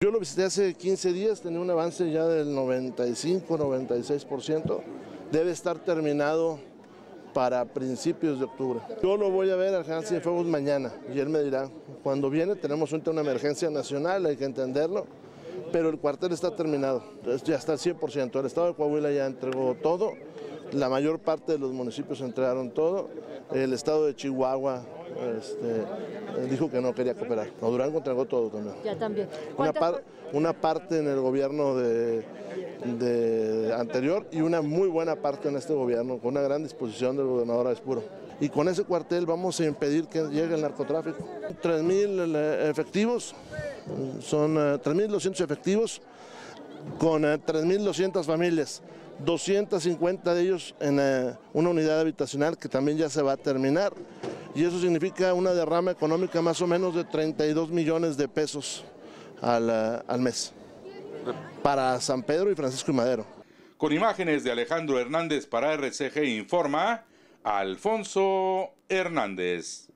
Yo lo visité hace 15 días, tenía un avance ya del 95-96%. Debe estar terminado para principios de octubre. Yo lo voy a ver al general Cienfuegos mañana y él me dirá, cuando viene tenemos una emergencia nacional, hay que entenderlo, pero el cuartel está terminado, ya está al 100%. El estado de Coahuila ya entregó todo, la mayor parte de los municipios entregaron todo, el estado de Chihuahua dijo que no quería cooperar. Durango entregó todo también. Ya también. Una parte en el gobierno anterior y una muy buena parte en este gobierno, con una gran disposición del gobernador Aispuro. Y con ese cuartel vamos a impedir que llegue el narcotráfico. 3,000 efectivos, son 3,200 efectivos con 3,200 familias. 250 de ellos en una unidad habitacional que también ya se va a terminar, y eso significa una derrama económica más o menos de 32 millones de pesos al mes para San Pedro y Francisco y Madero. Con imágenes de Alejandro Hernández para RCG informa Alfonso Hernández.